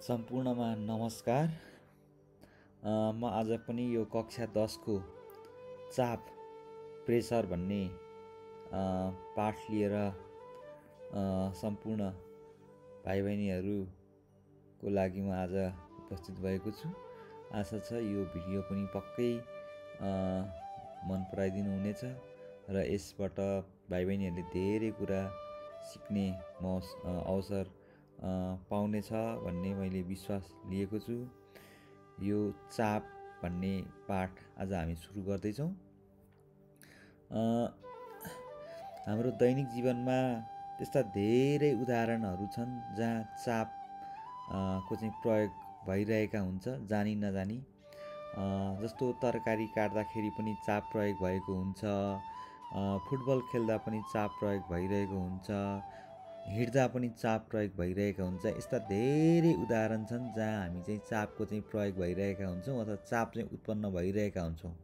सम्पूर्णमा नमस्कार। म आज पनि यो कक्षा 10 को चाप प्रेसर भन्ने पाठ लिएर सम्पूर्ण भाइ बहिनीहरूको लागि म आज उपस्थित भएको छु। आशा छ यो भिडियो पनि पक्कै मन पराइदिनु हुनेछ र यसबाट भाइ बहिनीहरूले धेरै कुरा सिक्ने अवसर पाउनेछ भन्ने मैले विश्वास लिएको छु। यो चाप भन्ने पाठ आज हामी सुरु गर्दैछौँ। हाम्रो दैनिक जीवनमा त्यस्ता धेरै उदाहरणहरू छन् जहाँ चाप को चाहिँ प्रयोग भइरहेका हुन्छ जानी नजानी। जस्तो तरकारी काट्दाखेरि पनि चाप प्रयोग भएको हुन्छ, फुटबल खेल्दा पनि चाप प्रयोग भइरहेको हुन्छ, हिँड्दा पनि चाप प्रयोग भइरहेका हुन्छ। यस्ता धेरै उदाहरण छन् जहाँ हामी चाहिँ चापको चाहिँ प्रयोग भइरहेका हुन्छौँ अथवा चाप चाहिँ उत्पन्न भइरहेका हुन्छौँ।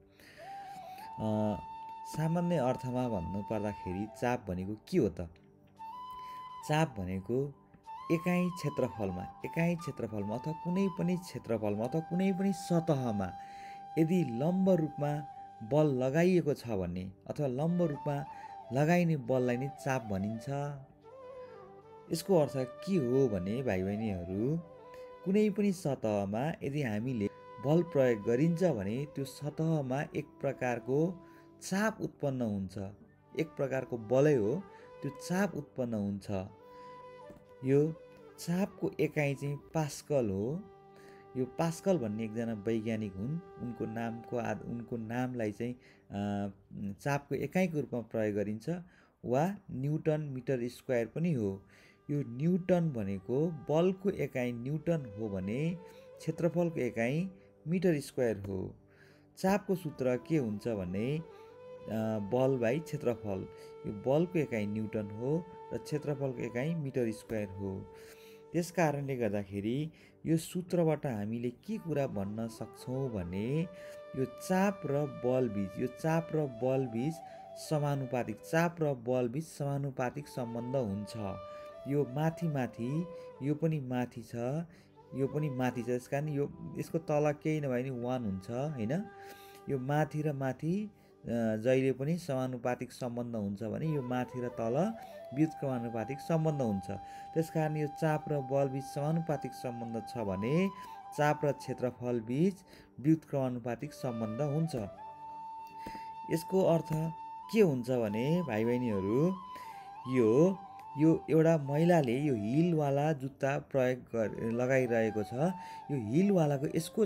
सामान्य अर्थमा भन्नु पर्दाखेरि चाप भनेको के हो त? चाप भनेको एकाइ क्षेत्रफलमा अथवा कुनै पनि क्षेत्रफलमा अथवा कुनै पनि सतहमा यदि लम्ब रूपमा बल लगाइएको छ भने अथवा लम्ब रूपमा लगाइने बललाई नै चाप भनिन्छ। यसको अर्थ के हो भने भाइ बहिनीहरू, कुनै पनि सतहमा यदि हामीले बल प्रयोग गरिन्छ भने त्यो सतहमा एक प्रकारको चाप उत्पन्न हुन्छ। एक प्रकारको बलै हो, त्यो चाप उत्पन्न हुन्छ। यो चापको एकाइ चाहिँ पास्कल हो। यो पास्कल भन्ने एकजना वैज्ञानिक हुन्। उनको नामलाई चाहिँ चापको एकाइको रूपमा प्रयोग गरिन्छ वा न्युटन मिटर स्क्वायर पनि हो। यो न्युटन भनेको बलको एकाइ न्युटन हो भने क्षेत्रफलको एकाइ मिटर स्क्वायर हो। चापको सूत्र के हुन्छ भने बल बाई क्षेत्रफल। यो बलको एकाइ न्युटन हो र क्षेत्रफलको एकाइ मिटर स्क्वायर हो। त्यस कारणले गर्दाखेरि यो सूत्रबाट हामीले के कुरा भन्न सक्छौँ भने यो चाप र बल बीच समानुपातिक सम्बन्ध हुन्छ। यो माथि यो पनि माथि छ, यो पनि माथि छ। त्यस कारण यसको तल केही नभए नि 1 हुन्छ हैन। यो माथि र माथि जहिले पनि समानुपातिक सम्बन्ध हुन्छ भने यो माथि र तल व्युत्क्रमानुपातिक सम्बन्ध हुन्छ। त्यसकारण यो चाप र बल बीच समानुपातिक सम्बन्ध छ भने चाप र क्षेत्रफल बीच व्युत्क्रमानुपातिक सम्बन्ध हुन्छ। यसको अर्थ के हुन्छ भने भाइ बहिनीहरू, यो एउटा महिलाले यो हिलवाला जुत्ता लगाइरहेको छ। यो हिलवालाको यसको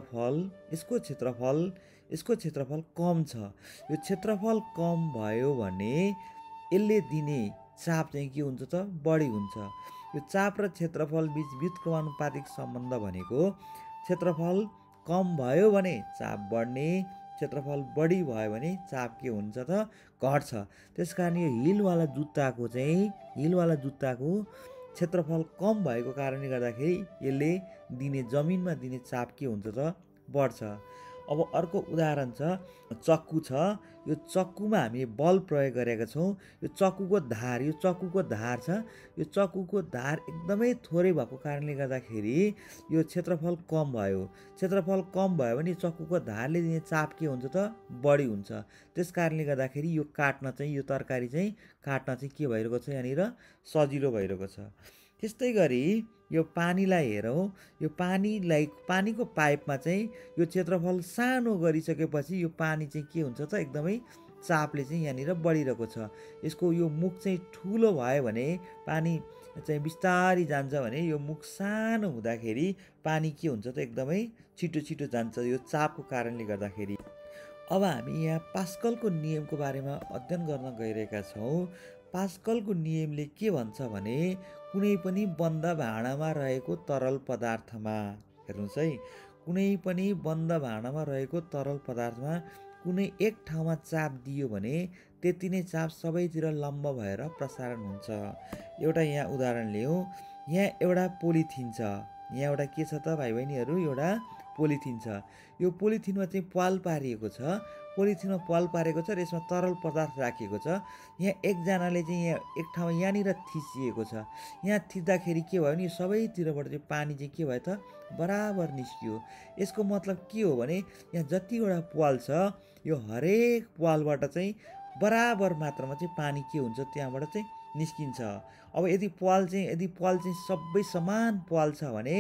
क्षेत्रफल कम छ। यो क्षेत्रफल कम भयो भने यसले दिने चाप चाहिँ के हुन्छ त? बढी हुन्छ। यो चाप र क्षेत्रफल बीच व्युत्क्रमानुपातिक सम्बन्ध भनेको क्षेत्रफल कम भयो भने चाप बढ्ने, क्षेत्रफल बढी भयो भने चाप के हुन्छ त? घट्छ। त्यसकारण यो हिलवाला जुत्ताको क्षेत्रफल कम भएको कारणले गर्दाखेरि यसले जमिनमा दिने चाप के हुन्छ त? बढ्छ। अब अर्को उदाहरण छ, चक्कु छ। यो चक्कुमा हामी बल प्रयोग गरेका छौँ। यो चक्कुको धार छ। यो चक्कुको धार एकदमै थोरै भएको कारणले गर्दाखेरि यो क्षेत्रफल कम भयो। क्षेत्रफल कम भयो भने चक्कुको धारले दिने चाप के हुन्छ त? बढी हुन्छ। त्यस कारणले गर्दाखेरि यो तरकारी चाहिँ काट्न चाहिँ के भइरहेको छ? यहाँनिर सजिलो भइरहेको छ। त्यस्तै गरी यो पानीलाई हेरौँ। यो पानीको पाइपमा चाहिँ यो क्षेत्रफल सानो गरिसकेपछि यो पानी चाहिँ के हुन्छ त? एकदमै चापले चाहिँ यहाँनिर बढिरहेको छ। यसको यो मुख चाहिँ ठुलो भयो भने पानी चाहिँ बिस्तारै जान्छ भने यो मुख सानो हुँदाखेरि पानी के हुन्छ त? एकदमै छिटो जान्छ, यो चापको कारणले गर्दाखेरि। अब हामी यहाँ पास्कलको नियमको बारेमा अध्ययन गर्न गइरहेका छौँ। पास्कलको नियमले के भन्छ भने कुनै पनि बन्द भाँडामा रहेको तरल पदार्थमा, हेर्नुहोस् है, कुनै पनि बन्द भाँडामा रहेको तरल पदार्थमा कुनै एक ठाउँमा चाप दियो भने त्यति नै चाप सबैतिर लम्ब भएर प्रसारण हुन्छ। एउटा यहाँ उदाहरण लियौँ। यहाँ एउटा पोलिथिन छ। यहाँ एउटा के छ त भाइ बहिनीहरू? एउटा पोलिथिन छ। यो पोलिथिनमा चाहिँ प्वाल पारिएको छ। पोलिथिनमा पाल पारेको छ र यसमा तरल पदार्थ राखिएको छ। यहाँ एकजनाले चाहिँ यहाँ एक ठाउँमा यहाँनिर थिचिएको छ। यहाँ थिच्दाखेरि के भयो भने यो सबैतिरबाट चाहिँ पानी चाहिँ के भयो त बराबर निस्कियो। यसको मतलब के हो भने यहाँ जतिवटा पाल छ यो हरेक पालबाट चाहिँ बराबर मात्रामा चाहिँ पानी के हुन्छ त्यहाँबाट चाहिँ निस्किन्छ। अब यदि पाल चाहिँ सबै समान पाल छ भने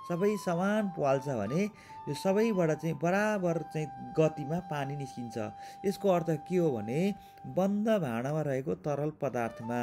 यो सबैबाट चाहिँ बराबर चाहिँ गतिमा पानी निस्किन्छ। यसको अर्थ के हो भने बन्द भाँडामा रहेको तरल पदार्थमा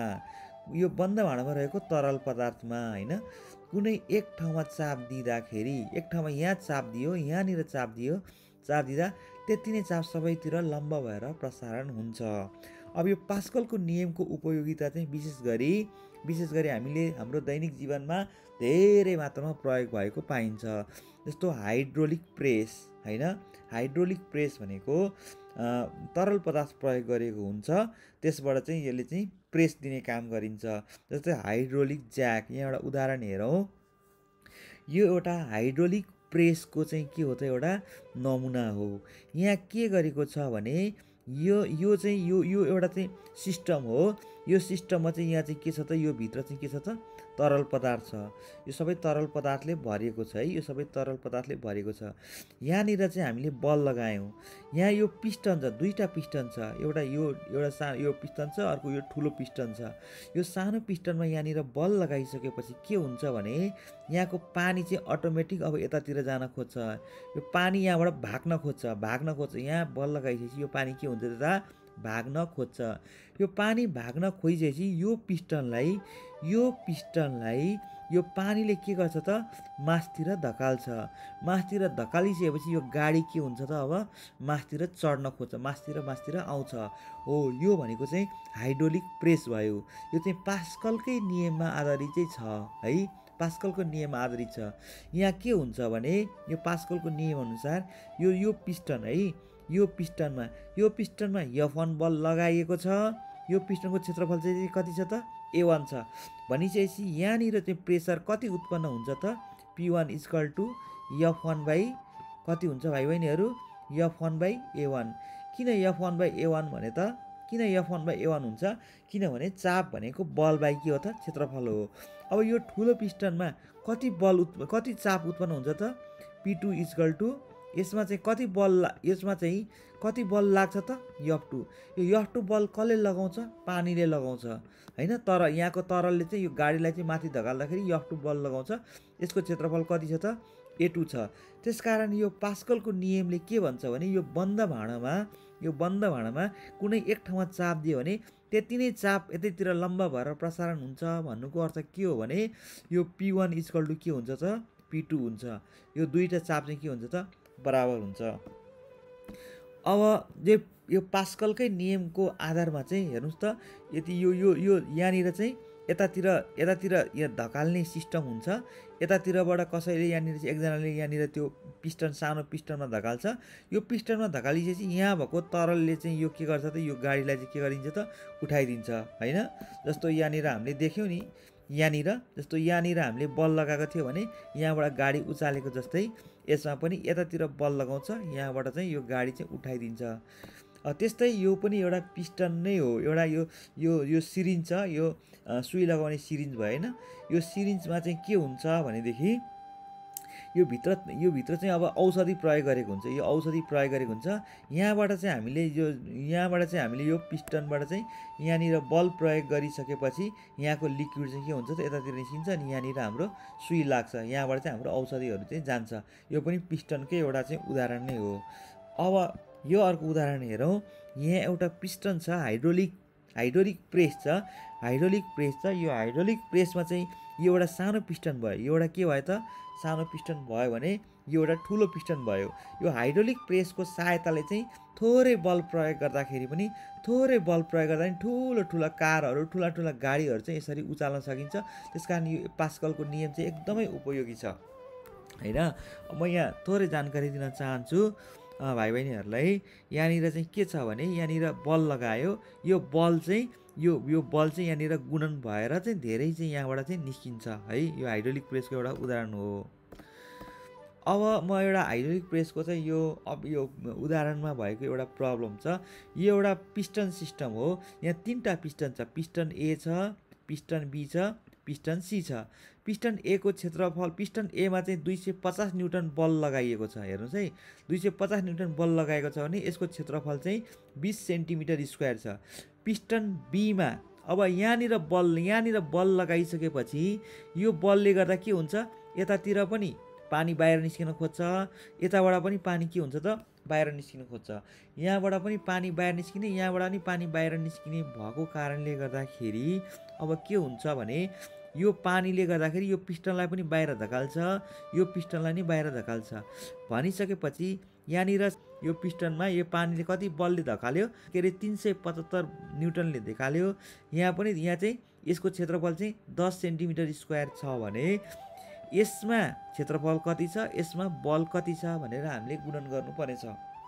होइन कुनै एक ठाउँमा चाप दिँदाखेरि एक ठाउँमा यहाँ चाप दियो यहाँनिर चाप दिँदा त्यति नै चाप सबैतिर लम्ब भएर प्रसारण हुन्छ। अब यो पास्कलको नियमको उपयोगिता चाहिँ विशेष गरी हामीले हाम्रो दैनिक जीवनमा धेरै मात्रामा प्रयोग भएको पाइन्छ। जस्तो हाइड्रोलिक प्रेस होइन, हाइड्रोलिक प्रेस भनेको तरल पदार्थ प्रयोग गरेको हुन्छ, त्यसबाट चाहिँ यसले चाहिँ प्रेस दिने काम गरिन्छ। जस्तै हाइड्रोलिक ज्याक, यहाँ एउटा उदाहरण हेरौँ। यो एउटा हाइड्रोलिक प्रेसको चाहिँ के हो त एउटा नमुना हो। यहाँ के गरेको छ भने यो एउटा चाहिँ सिस्टम हो। यो सिस्टममा चाहिँ यहाँ चाहिँ के छ त यो भित्र चाहिँ के छ त तरल पदार्थ छ। यो सबै तरल पदार्थले भरिएको छ है, यो सबै तरल पदार्थले भरिएको छ। यहाँनिर चाहिँ हामीले बल लगायौँ। यहाँ यो पिस्टन छ, दुईवटा पिस्टन छ, एउटा यो पिस्टन छ, अर्को यो ठुलो पिस्टन छ। यो सानो पिस्टनमा यहाँनिर बल लगाइसकेपछि के हुन्छ भने यहाँको पानी चाहिँ अटोमेटिक अब यतातिर जान खोज्छ। यो पानी यहाँबाट भाग्न खोज्छ। यहाँ बल लगाइसकेपछि यो पानी के हुन्छ त भाग्न खोज्छ। यो पानी भाग्न खोजिसकेपछि यो पिस्टनलाई यो पानीले के गर्छ त मासतिर धकाल्छ। मासतिर धकालिसकेपछि यो गाडी के हुन्छ त अब मासतिर चढ्न खोज्छ, मासतिर आउँछ। हो, यो भनेको चाहिँ हाइड्रोलिक प्रेस भयो। यो चाहिँ पास्कलकै नियममा आधारित चाहिँ छ है, पास्कलको नियममा आधारित छ। यहाँ के हुन्छ भने यो पास्कलको नियम अनुसार यो पिस्टन है, यो पिस्टनमा F1 बल लगाइएको छ। यो पिस्टनको क्षेत्रफल चाहिँ कति छ त A1 छ। भनिसकेपछि यहाँनिर चाहिँ प्रेसर कति उत्पन्न हुन्छ त P1 = F1 बाई कति हुन्छ भाइ बहिनीहरू F1 बाई A1। किन F1 बाई A1 भने त किन F1 बाई A1 हुन्छ किनभने चाप भनेको बल बाई के हो त क्षेत्रफल हो। अब यो ठुलो पिस्टनमा कति चाप उत्पन्न हुन्छ त P2 = यसमा चाहिँ कति बल लाग्छ त F2। यो F2 बल कसले लगाउँछ पानीले लगाउँछ हैन, तर यहाँको तरलले चाहिँ यो गाडीलाई चाहिँ माथि धकाल्दाखेरि F2 बल लगाउँछ। यसको क्षेत्रफल कति छ त A2 छ। त्यसकारण यो पास्कलको नियमले के भन्छ भने यो बन्द भाँडामा कुनै एक ठाउँमा चाप दियो भने त्यति नै चाप यतैतिर लम्बा भएर प्रसारण हुन्छ भन्नुको अर्थ के हो भने यो P1 = के हुन्छ त P2 हुन्छ। यो दुईटा चाप चाहिँ के हुन्छ त बराबर हुन्छ। अब यो पास्कलकै नियमको आधारमा चाहिँ हेर्नुस् त यदि यो यहाँनिर चाहिँ यतातिर यहाँ धकाल्ने सिस्टम हुन्छ। यतातिरबाट कसैले यहाँनिर चाहिँ एकजनाले यहाँनिर त्यो पिस्टन सानो पिस्टनमा धकाल्छ। यो पिस्टनमा धकालिसकेपछि यहाँ भएको तरलले चाहिँ यो के गर्छ त यो गाडीलाई चाहिँ के गरिन्छ त उठाइदिन्छ हैन। जस्तो यहाँनिर हामीले देख्यौँ नि, यहाँनिर हामीले बल लगाएको थियो भने यहाँबाट गाडी उचालेको जस्तै यसमा पनि यतातिर बल लगाउँछ, यहाँबाट चाहिँ यो गाडी चाहिँ उठाइदिन्छ। त्यस्तै यो पनि एउटा पिस्टन नै हो। एउटा यो सिरिन्ज छ, यो सुई लगाउने सिरिन्ज भयो हैन। यो सिरिन्जमा चाहिँ के हुन्छ भनेदेखि यो भित्र चाहिँ अब औषधि प्रयोग गरेको हुन्छ। यो औषधि प्रयोग गरेको हुन्छ। यहाँबाट चाहिँ हामीले यो पिस्टनबाट चाहिँ यहाँनिर बल प्रयोग गरिसकेपछि यहाँको लिक्विड चाहिँ के हुन्छ त यतातिर निस्किन्छ अनि यहाँनिर हाम्रो सुई लाग्छ। यहाँबाट चाहिँ हाम्रो औषधिहरू चाहिँ जान्छ। यो पनि पिस्टनकै एउटा चाहिँ उदाहरण नै हो। अब यो अर्को उदाहरण हेरौँ। यहाँ एउटा पिस्टन छ, हाइड्रोलिक प्रेस छ। यो हाइड्रोलिक प्रेसमा चाहिँ यो एउटा सानो पिस्टन भयो। यो एउटा के भयो त सानो पिस्टन भयो भने यो एउटा ठुलो पिस्टन भयो। यो हाइड्रोलिक प्रेसको सहायताले चाहिँ थोरै बल प्रयोग गर्दाखेरि पनि ठुला कारहरू ठुला गाडीहरू चाहिँ यसरी उचाल्न सकिन्छ। त्यसकारण यो पास्कलको नियम चाहिँ एकदमै उपयोगी छ हैन। म यहाँ थोरै जानकारी दिन चाहन्छु भाइ बहिनीहरूलाई। यहाँनिर चाहिँ के छ भने यहाँनिर बल लगायो। यो बल चाहिँ यहाँनिर गुणन भएर चाहिँ धेरै चाहिँ यहाँबाट चाहिँ निस्किन्छ है। यो हाइड्रोलिक प्रेसको एउटा उदाहरण हो। अब म एउटा हाइड्रोलिक प्रेसको चाहिँ यो उदाहरणमा भएको एउटा प्रब्लम छ। यो एउटा पिस्टन सिस्टम हो। यहाँ 3टा पिस्टन छ। पिस्टन ए छ, पिस्टन बी छ, पिस्टन सी छ। पिस्टन ए को क्षेत्रफल, पिस्टन एमा चाहिँ 250 न्युटन बल लगाइएको छ। हेर्नुहोस् है, 250 न्युटन बल लगाएको छ भने यसको क्षेत्रफल चाहिँ 20 सेन्टिमिटर स्क्वायर छ। पिस्टन बीमा अब यहाँनिर बल लगाइसकेपछि यो बलले गर्दा के हुन्छ, यतातिर पनि पानी बाहिर निस्किन खोज्छ, यताबाट पनि पानी के हुन्छ त बाहिर निस्किन खोज्छ। यहाँबाट पनि पानी बाहिर निस्किने, यहाँबाट पनि पानी बाहिर निस्किने भएको कारणले गर्दाखेरि अब के हुन्छ भने यो पानीले गर्दाखेरि यो पिस्टनलाई पनि बाहिर धकाल्छ, यो पिस्टनलाई नि बाहिर धकाल्छ। भनिसकेपछि यहाँनिर यो पिस्टनमा यो पानीले कति बलले धकाल्यो, के अरे 375 न्युटनले धकाल्यो। यहाँ चाहिँ यसको क्षेत्रफल चाहिँ 10 सेन्टिमिटर स्क्वायर छ भने यसमा क्षेत्रफल कति छ, यसमा बल कति छ भनेर हामीले गुणन गर्नुपर्नेछ।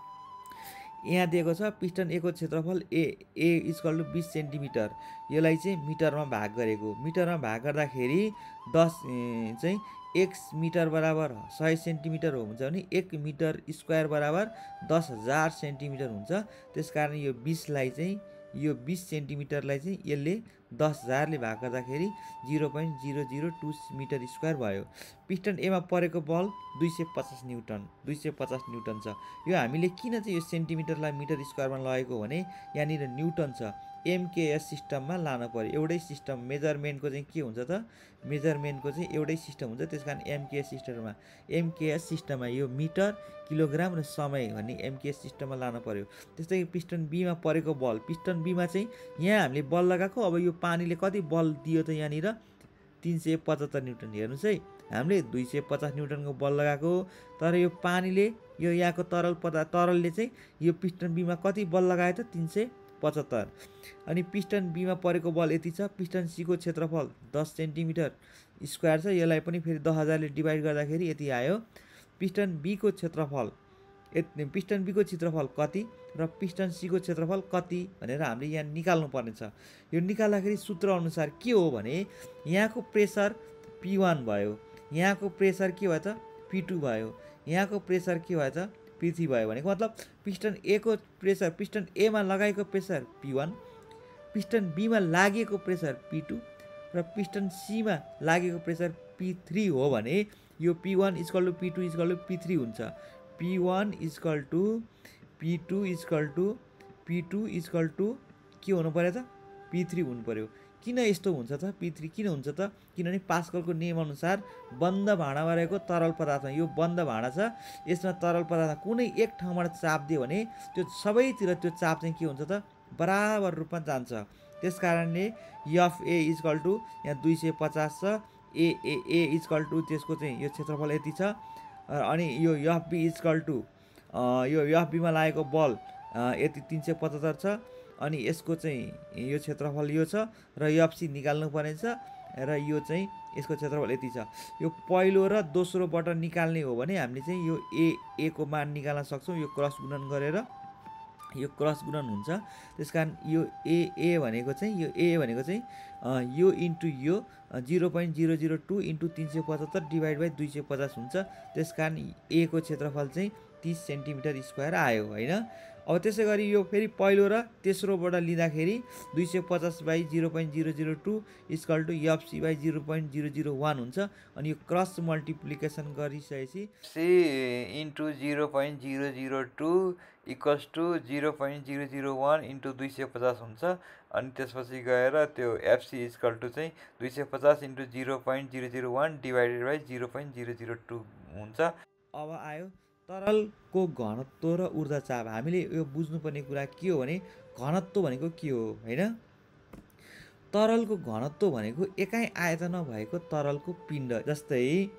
यहाँ दिएको छ पिस्टन ए को क्षेत्रफल ए इक्वल टु 20 सेन्टिमिटर, यसलाई चाहिँ मिटरमा भाग गरेको। मिटरमा भाग गर्दाखेरि 10 चाहिँ 1 मिटर बराबर 100 सेन्टिमिटर हुन्छ भने 1 मिटर स्क्वायर बराबर 10,000 सेन्टिमिटर हुन्छ। त्यसकारण यो 20 सेन्टिमिटरलाई चाहिँ यसले 10,000ले भाग गर्दाखेरि 0.002 मिटर स्क्वायर भयो। पिस्टन एमा परेको बल 250 न्युटन छ। यो हामीले किन चाहिँ यो सेन्टिमिटरलाई मिटर स्क्वायरमा लगेको भने यहाँनिर न्युटन छ। एमकेएस सिस्टममा लानु पर्यो। एउटै सिस्टम मेजरमेन्टको चाहिँ के हुन्छ त, मेजरमेन्टको चाहिँ एउटै सिस्टम हुन्छ। त्यसकारण एमकेएस सिस्टममा यो मिटर, किलोग्राम र समय भन्ने एमकेएस सिस्टममा लानु पर्यो। त्यस्तै पिस्टन बीमा परेको बल, पिस्टन बीमा चाहिँ यहाँ हामीले बल लगाएको, अब यो पानीले कति बल दियो त यहाँनिर 375 न्युटन। हेर्नुहोस् है, हामीले 250 न्युटनको बल लगाएको, तर यो पानीले यो यहाँको तरलले चाहिँ यो पिस्टन बीमा कति बल लगायो त 375। अनि पिस्टन बीमा परेको बल यति छ। पिस्टन सी को क्षेत्रफल 10 सेन्टिमिटर स्क्वायर छ। यसलाई पनि फेरि 10,000ले डिभाइड गर्दाखेरि यति आयो। पिस्टन बी को क्षेत्रफल कति र पिस्टन सी को क्षेत्रफल कति भनेर हामीले यहाँ निकाल्नु पर्नेछ। यो निकाल्दाखेरि सूत्र अनुसार के हो भने यहाँको प्रेसर P1 भयो, यहाँको प्रेसर के भयो त P2 भयो, यहाँको प्रेसर के भयो त P3 भयो। भनेको मतलब पिस्टन ए को प्रेसर, पिस्टन एमा लगाएको प्रेसर P1, पिस्टन बीमा लागेको प्रेसर P2 र पिस्टन सीमा लागेको प्रेसर P3 हो भने यो P1 equal to P2 equal to P3 हुन्छ। P1 equal to P2 equal to के हुनु पर्यो त P3 हुनु पर्यो। किन यस्तो हुन्छ त P3 किन हुन्छ त, किनभने पास्कलको नियम अनुसार बन्द भाँडामा रहेको तरल पदार्थमा, यो बन्द भाँडा छ, यसमा तरल पदार्थ कुनै एक ठाउँबाट चाप दियो भने त्यो सबैतिर त्यो चाप चाहिँ के हुन्छ त बराबर रूपमा जान्छ। त्यस कारणले एफए इक्वल टु यहाँ 250 छ, ए इक्वल टु त्यसको चाहिँ यो क्षेत्रफल यति छ। अनि यो एफबी इक्वल टु यो एफबीमा लागेको बल यति 375 छ। अनि यसको चाहिँ यो क्षेत्रफल यो छ र एफसी निकाल्नु पर्ने छ र यो चाहिँ यसको क्षेत्रफल यति छ। यो पहिलो र दोस्रोबाट निकाल्ने हो भने हामीले चाहिँ यो ए को मान निकाल्न सक्छौँ। यो क्रस गुणन गरेर यो क्रस गुणन हुन्छ। त्यसकारण यो ए भनेको चाहिँ यो इन्टु यो 0.002 इन्टु 375 डिभाइड बाई 250 हुन्छ। त्यसकारण ए को क्षेत्रफल चाहिँ 30 सेन्टिमिटर स्क्वायर आयो होइन। अब त्यसै गरी यो फेरि पहिलो र तेस्रोबाट लिँदाखेरि 250 by 0.002 equal to F C 0.001 हुन्छ। अनि यो क्रस मल्टिप्लिकेसन गरिसकेपछि C into 0.002 equals to 0.001 into 250 हुन्छ। अनि त्यसपछि गएर त्यो एफसी इक्वल टु चाहिँ 250 इन्टु 0.001 डिभाइडेड बाई 0.002 हुन्छ। अब आयो तरलको घनत्व र ऊर्जा चाप। हामीले यो बुझ्नुपर्ने कुरा के हो भने घनत्व भनेको के हो होइन। तरलको घनत्व भनेको एकाइ आयतना भएको तरलको पिण्ड। जस्तै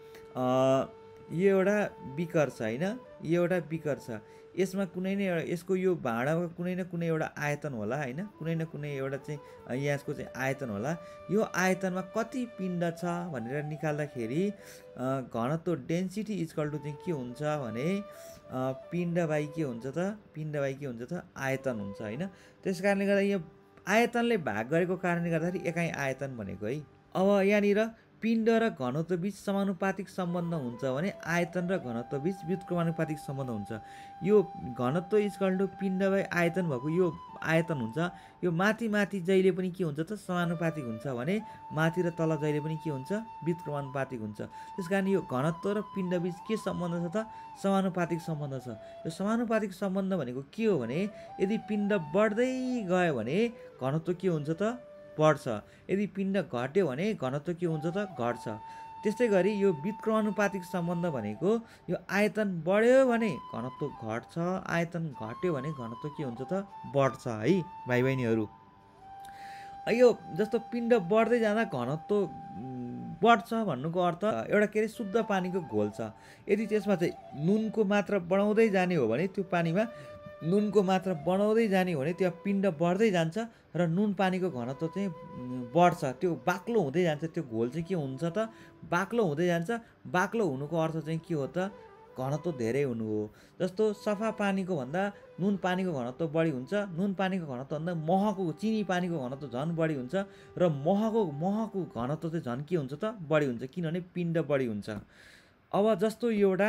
यो एउटा बिकर छ होइन, यो एउटा बिकर छ, यसमा कुनै न एउटा यसको यो भाँडाको कुनै न कुनै एउटा आयतन होला होइन, कुनै न कुनै एउटा चाहिँ यसको चाहिँ आयतन होला। यो आयतनमा कति पिण्ड छ भनेर निकाल्दाखेरि घनत्व डेन्सिटी इक्वल टु चाहिँ के हुन्छ भने पिण्ड बाई के हुन्छ त आयतन हुन्छ होइन। त्यस कारणले गर्दा यो आयतनले भाग गरेको कारणले गर्दाखेरि एकाइ आयतन भनेको है। अब यहाँनिर पिण्ड र घनत्व बीच समानुपातिक सम्बन्ध हुन्छ भने आयतन र घनत्व बीच व्युत्क्रमानुपातिक सम्बन्ध हुन्छ। यो घनत्व इक्वल टु पिण्ड बाई आयतन भएको यो आयतन हुन्छ। यो माथि माथि जहिले पनि के हुन्छ त समानुपातिक हुन्छ भने माथि र तल जहिले पनि के हुन्छ व्युत्क्रमानुपातिक हुन्छ। त्यस कारण यो घनत्व र पिण्ड बीच के सम्बन्ध छ त समानुपातिक सम्बन्ध छ। यो समानुपातिक सम्बन्ध भनेको के हो भने यदि पिण्ड बढ्दै गयो भने घनत्व के हुन्छ त बढ्छ, यदि पिण्ड घट्यो भने घनत्व के हुन्छ त घट्छ। त्यस्तै गरी यो व्युत्क्रमानुपातिक सम्बन्ध भनेको यो आयतन बढ्यो भने घनत्व घट्छ, आयतन घट्यो भने घनत्व के हुन्छ त बढ्छ है भाइ बहिनीहरू। यो जस्तो पिण्ड बढ्दै जाँदा घनत्व बढ्छ भन्नुको अर्थ एउटा के अरे शुद्ध पानीको घोल छ, यदि त्यसमा चाहिँ नुनको मात्रा बढाउँदै जाने हो भने त्यो पानीमा नुनको मात्रा बढाउँदै जाने हो भने त्यो पिण्ड बढ्दै जान्छ र नुन पानीको घनत्व चाहिँ बढ्छ, त्यो बाक्लो हुँदै जान्छ, त्यो घोल चाहिँ के हुन्छ त बाक्लो हुँदै जान्छ। बाक्लो हुनुको अर्थ चाहिँ के हो त घनत्व धेरै हुनु हो। जस्तो सफा पानीको भन्दा नुन पानीको घनत्व बढी हुन्छ, नुन पानीको घनत्व भन्दा महको चिनी पानीको घनत्व झन् बढी हुन्छ र महको घनत्व चाहिँ झन् के हुन्छ त बढी हुन्छ किनभने पिण्ड बढी हुन्छ। अब जस्तो एउटा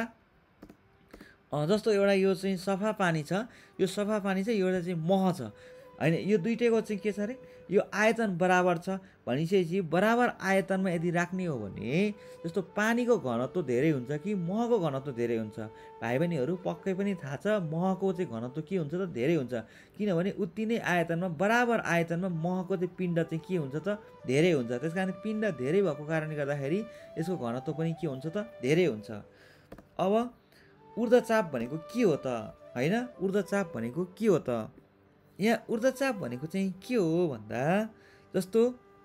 यो चाहिँ सफा पानी छ, यो सफा पानी चाहिँ एउटा चाहिँ मह छ होइन, यो दुइटैको चाहिँ के छ अरे यो आयतन बराबर छ भनिसकेपछि बराबर आयतनमा यदि राख्ने हो भने जस्तो पानीको घनत्व धेरै हुन्छ कि महको घनत्व धेरै हुन्छ। भाइ बहिनीहरू पक्कै पनि थाहा छ महको चाहिँ घनत्व के हुन्छ त धेरै हुन्छ, किनभने उति नै आयतनमा बराबर आयतनमा महको चाहिँ पिण्ड चाहिँ के हुन्छ त धेरै हुन्छ। त्यस कारण पिण्ड धेरै भएको कारणले गर्दाखेरि यसको घनत्व पनि के हुन्छ त धेरै हुन्छ। अब ऊर्ध्वचाप भनेको के हो त होइन, ऊर्ध्वचाप भनेको के हो त, यहाँ ऊर्ध्वचाप भनेको चाहिँ के हो भन्दा जस्तो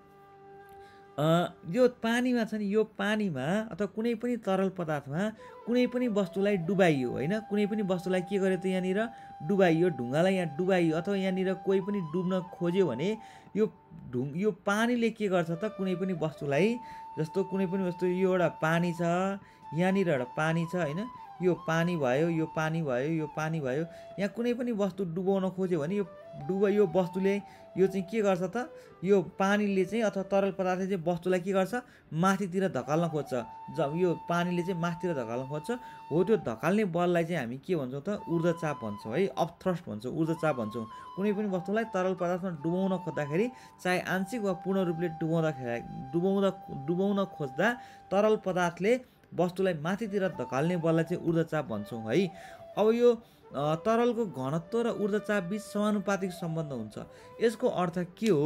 यो पानीमा छ नि, यो पानीमा अथवा कुनै पनि तरल पदार्थमा कुनै पनि वस्तुलाई डुबाइयो होइन, कुनै पनि वस्तुलाई के गर्यो त यहाँनिर डुबाइयो, ढुङ्गालाई यहाँ डुबाइयो अथवा यहाँनिर कोही पनि डुब्न खोज्यो भने यो पानीले के गर्छ त कुनै पनि वस्तुलाई, जस्तो कुनै पनि वस्तु यो एउटा पानी छ, यहाँनिर एउटा पानी छ होइन, यो पानी भयो, यो पानी भयो, यो पानी भयो, यहाँ कुनै पनि वस्तु डुबाउन खोज्यो भने यो वस्तुले यो चाहिँ के गर्छ त यो पानीले चाहिँ अथवा तरल पदार्थले चाहिँ वस्तुलाई के गर्छ माथितिर धकाल्न खोज्छ। जब यो पानीले चाहिँ माथितिर धकाल्न खोज्छ हो, त्यो धकाल्ने बललाई चाहिँ हामी के भन्छौँ त ऊर्ध्वचाप भन्छौँ है, अपथ्रस्ट भन्छौँ, ऊर्ध्वचाप भन्छौँ। कुनै पनि वस्तुलाई तरल पदार्थमा डुबाउन खोज्दाखेरि चाहे आंशिक वा पूर्ण रूपले डुबाउन खोज्दा तरल पदार्थले वस्तुलाई माथितिर धकाल्ने बललाई चाहिँ ऊर्ध्वचाप भन्छौँ है। अब यो तरलको घनत्व र ऊर्ध्वचाप बीच समानुपातिक सम्बन्ध हुन्छ। यसको अर्थ के हो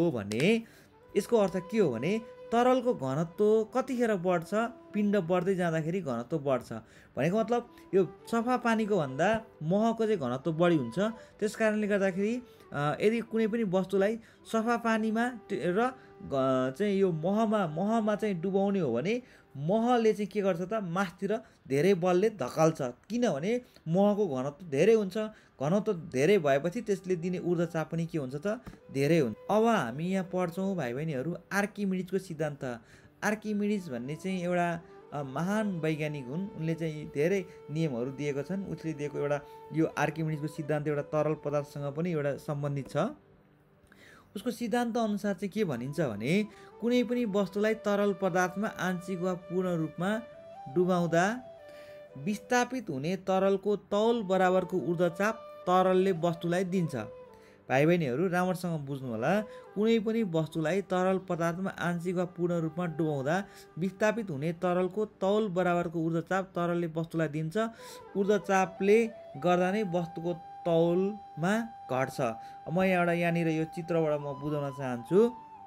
भने तरलको घनत्व कतिखेर बढ्छ, पिण्ड बढ्दै जाँदाखेरि घनत्व बढ्छ भनेको मतलब यो सफा पानीको भन्दा महको चाहिँ घनत्व बढी हुन्छ। त्यस कारणले गर्दाखेरि यदि कुनै पनि वस्तुलाई सफा पानीमा र चाहिँ यो महमा चाहिँ डुबाउने हो भने महले चाहिँ के गर्छ त मासतिर धेरै बलले धकाल्छ, किनभने महको घनत्व धेरै हुन्छ, घनत्व धेरै भएपछि त्यसले दिने ऊर्ध्वचाप पनि के हुन्छ त धेरै हुन्छ। अब हामी यहाँ पढ्छौँ भाइ बहिनीहरू आर्किमिडिजको सिद्धान्त। आर्किमिडिज भन्ने चाहिँ एउटा महान वैज्ञानिक हुन्, उनले चाहिँ धेरै नियमहरू दिएको छन्। उसले दिएको एउटा यो आर्किमिडिजको सिद्धान्त एउटा तरल पदार्थसँग पनि एउटा सम्बन्धित छ। उसको सिद्धान्त अनुसार चाहिँ के भनिन्छ भने कुनै पनि वस्तुलाई तरल पदार्थमा आंशिक वा पूर्ण रूपमा डुबाउँदा विस्थापित हुने तरलको तौल बराबरको ऊर्ध्वचाप तरलले वस्तुलाई दिन्छ। भाइ बहिनीहरू राम्रोसँग बुझ्नु होला, कुनै पनि वस्तुलाई तरल पदार्थमा आंशिक वा पूर्ण रूपमा डुबाउँदा विस्थापित हुने तरलको तौल बराबरको ऊर्ध्वचाप तरलले वस्तुलाई दिन्छ। ऊर्ध्वचापले गर्दा नै वस्तुको तौलमा घट्छ। म यहाँनिर यो चित्रबाट म बुझाउन चाहन्छु।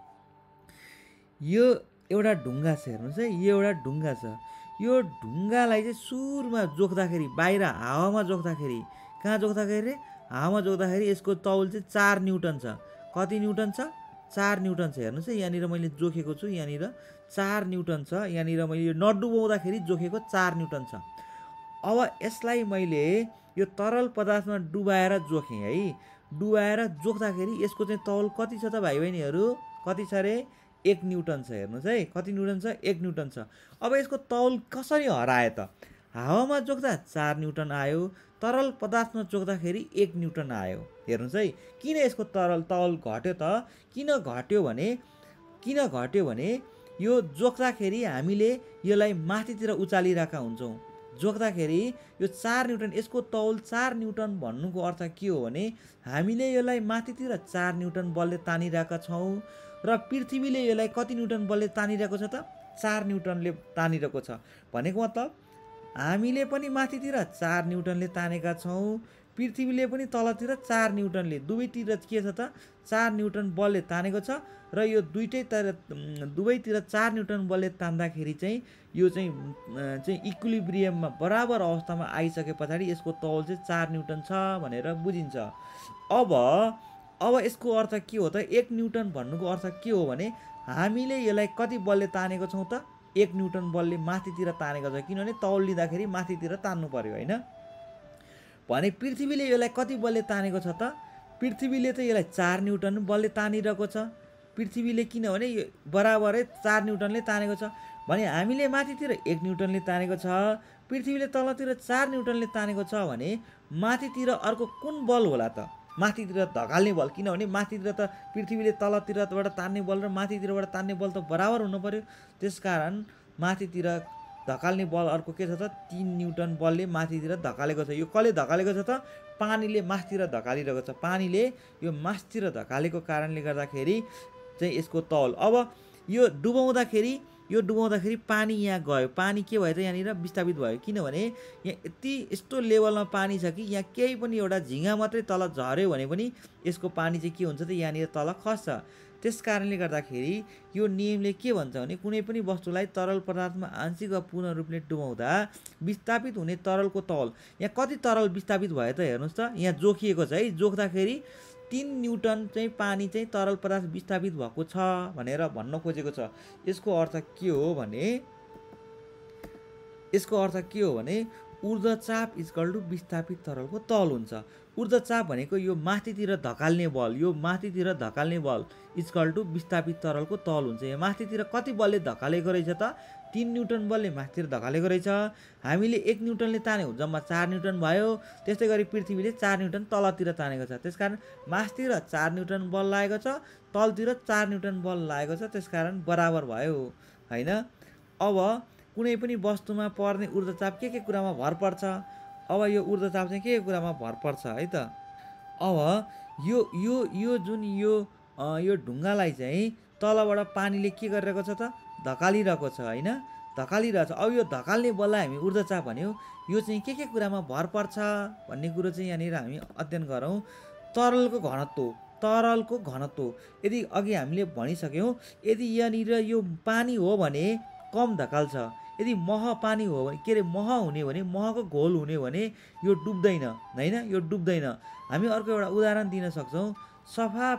यो एउटा ढुङ्गा छ, हेर्नुहोस् है, यो एउटा ढुङ्गा छ। यो ढुङ्गालाई चाहिँ सुरुमा जोख्दाखेरि बाहिर हावामा जोख्दाखेरि, कहाँ जोख्दाखेरि रे हावामा जोख्दाखेरि यसको तौल चाहिँ 4 न्युटन छ। कति न्युटन छ? 4 न्युटन छ। हेर्नुहोस् है, यहाँनिर मैले जोखेको छु, यहाँनिर 4 न्युटन छ। यहाँनिर मैले यो नडुबाउँदाखेरि जोखेको 4 न्युटन छ। अब यसलाई मैले यो तरल पदार्थमा डुबाएर जोखेँ है, डुबाएर जोख्दाखेरि यसको चाहिँ तौल कति छ त भाइ बहिनीहरू? कति छ रे? 1 न्युटन छ। हेर्नुहोस् है, कति न्युटन छ? 1 न्युटन छ। अब यसको तौल कसरी हरायो त? हावामा जोख्दा 4 न्युटन आयो, तरल पदार्थमा जोख्दाखेरि 1 न्युटन आयो। हेर्नुहोस् है, किन यसको तौल घट्यो त? किन घट्यो भने यो जोख्दाखेरि हामीले यसलाई माथितिर उचालिरहेका हुन्छौँ। जोख्दाखेरि यो 4 न्युटन, यसको तौल 4 न्युटन भन्नुको अर्थ के हो भने हामीले यसलाई माथितिर 4 न्युटन बलले तानिरहेका छौँ र पृथ्वीले यसलाई कति न्युटन बलले तानिरहेको छ त? 4 न्युटनले तानिरहेको छ। भनेको मतलब हामीले पनि माथितिर 4 न्युटनले तानेका छौँ, पृथ्वीले पनि तलतिर 4 न्युटनले, दुवैतिर के छ त 4 न्युटन बलले तानेको छ र यो दुवैतिर 4 न्युटन बलले तान्दाखेरि चाहिँ यो चाहिँ इक्विलिब्रियममा बराबर अवस्थामा आइसके पछाडि यसको तौल चाहिँ 4 न्युटन छ भनेर बुझिन्छ। अब यसको अर्थ के हो त? 1 न्युटन भन्नुको अर्थ के हो भने हामीले यसलाई कति बलले तानेको छौँ त? 1 न्युटन बलले माथितिर तानेको छ, किनभने तौल लिँदाखेरि माथितिर तान्नु पर्यो होइन। भने पृथ्वीले यसलाई कति बलले तानेको छ त? पृथ्वीले त यसलाई 4 न्युटन बलले तानिरहेको छ। पृथ्वीले किनभने यो बराबरै 4 न्युटनले तानेको छ भने हामीले माथितिर 1 न्युटनले तानेको छ, पृथ्वीले तलतिर 4 न्युटनले तानेको छ भने माथितिर अर्को कुन बल होला त? माथितिर धकाल्ने बल, किनभने माथितिर त पृथ्वीले तलतिरबाट तान्ने बल र माथितिरबाट तान्ने बल त बराबर हुनु पर्यो। त्यसकारण माथितिर धकाल्ने बल अर्को के छ त? 3 न्युटन बलले माथितिर धकालेको छ। यो कसले धकालेको छ त? पानीले मासतिर धकालिरहेको छ। पानीले यो मासतिर धकालेको कारणले गर्दाखेरि चाहिँ यसको तौल। अब यो डुबाउँदाखेरि पानी यहाँ गयो, पानी के भयो त? यहाँनिर विस्थापित भयो, किनभने यहाँ यस्तो लेभलमा पानी छ कि यहाँ केही पनि एउटा झिँगा मात्रै तल झऱ्यो भने पनि यसको पानी चाहिँ के हुन्छ त? यहाँनिर तल खस्छ। त्यस कारणले गर्दाखेरि यो नियमले के भन्छ भने कुनै पनि वस्तुलाई तरल पदार्थमा आंशिक वा पूर्ण रूपले डुबाउँदा विस्थापित हुने तरलको तौल, यहाँ कति तरल विस्थापित भयो त? हेर्नुहोस् त, यहाँ जोखिएको छ है। जोख्दाखेरि 3 न्युटन चाहिँ पानी चाहिँ तरल पदार्थ विस्थापित भएको छ भनेर भन्न खोजेको छ। यसको अर्थ के हो भने ऊर्ध्वचाप इक्वल टु विस्थापित तरलको तौल हुन्छ। ऊर्ध्वचाप भनेको यो माथितिर धकाल्ने बल, इक्वल टु विस्थापित तरलको तौल हुन्छ। यहाँ माथितिर कति बलले धकालेको रहेछ त? 3 न्युटन बलले माथितिर धकालेको रहेछ। हामीले 1 न्युटनले तान्यौँ, जम्मा 4 न्युटन भयो। त्यस्तै गरी पृथ्वीले 4 न्युटन तलतिर तानेको छ। त्यसकारण मासतिर 4 न्युटन बल लागेको छ, तलतिर 4 न्युटन बल लागेको छ, त्यसकारण बराबर भयो होइन। अब कुनै पनि वस्तुमा पर्ने ऊर्ध्वचाप के कुरामा भर पर्छ? अब यो ऊर्ध्वचाप चाहिँ के कुरामा भर पर्छ है त? अब यो जुन यो ढुङ्गालाई चाहिँ तलबाट पानीले के गरिरहेको छ त? धकालिरहेको छ होइन, धकालिरहेछ। अब यो धकाल्ने बललाई हामी ऊर्ध्वचाप भन्यौँ। यो चाहिँ के कुरामा भर पर्छ भन्ने कुरो चाहिँ यहाँनिर हामी अध्ययन गरौँ। तरलको घनत्व यदि अघि हामीले भनिसक्यौँ, यदि यहाँनिर यो पानी हो भने कम धकाल्छ, यदि मह पानी हो भने मह हुने भने, महको घोल हुने भने यो डुब्दैन होइन, यो डुब्दैन। हामी अर्को एउटा उदाहरण दिन सक्छौँ। सफा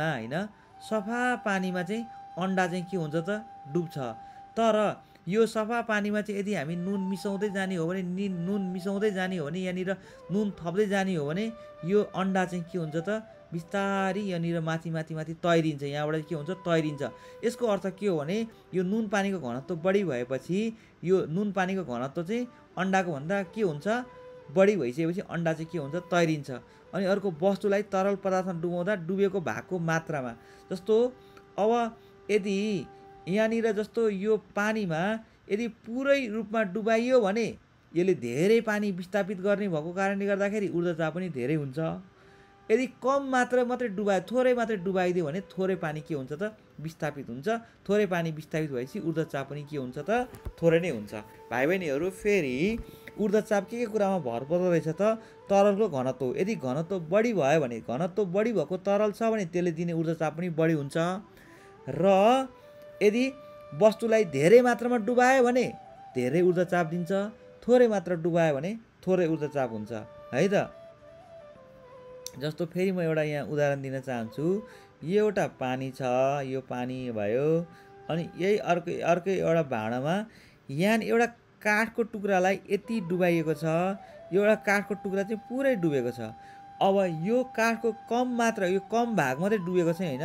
पानीमा चाहिँ अन्डा चाहिँ के हुन्छ त? डुब्छ। तर यो सफा पानीमा चाहिँ यदि हामी नुन मिसाउँदै जाने हो भने यहाँनिर नुन थप्दै जाने हो भने यो अन्डा चाहिँ के हुन्छ त? बिस्तारै यहाँनिर माथि तैरिन्छ, यहाँबाट के हुन्छ? तैरिन्छ। यसको अर्थ के हो भने यो नुन पानीको घनत्व बढी भएपछि यो नुन पानीको घनत्व चाहिँ अन्डाको भन्दा के हुन्छ? बढी भइसकेपछि अन्डा चाहिँ के हुन्छ? तैरिन्छ। अनि अर्को वस्तुलाई तरल पदार्थमा डुबाउँदा डुबेको भागको मात्रामा, जस्तो अब यदि यहाँनिर जस्तो यो पानीमा यदि पुरै रूपमा डुबाइयो भने यसले धेरै पानी विस्थापित गर्ने भएको कारणले गर्दाखेरि ऊर्ध्वचाप पनि धेरै हुन्छ। यदि कम मात्रै डुबायो, थोरै मात्रै डुबाइदियो भने थोरै पानी के हुन्छ त? विस्थापित हुन्छ। थोरै पानी विस्थापित भएपछि ऊर्ध्वचाप पनि के हुन्छ त? थोरै नै हुन्छ। भाइ बहिनीहरू, फेरि ऊर्ध्वचाप के कुरामा भर पर्दो रहेछ त? तरलको घनत्व। यदि घनत्व बढी भयो भने, घनत्व बढी भएको तरल छ भने त्यसले दिने ऊर्ध्वचाप पनि बढी हुन्छ। र यदि वस्तुलाई धेरै मात्रामा डुबायो भने धेरै ऊर्ध्वचाप दिन्छ, थोरै मात्रा डुबायो भने थोरै ऊर्ध्वचाप हुन्छ है त। जस्तो फेरि म एउटा यहाँ उदाहरण दिन चाहन्छु। यो एउटा पानी छ, यो पानी भयो। अनि यही अर्कै एउटा भाँडामा यहाँ एउटा काठको टुक्रालाई यति डुबाइएको छ, यो एउटा काठको टुक्रा चाहिँ पुरै डुबेको छ। अब यो काठको कम भाग मात्रै डुबेको छ होइन,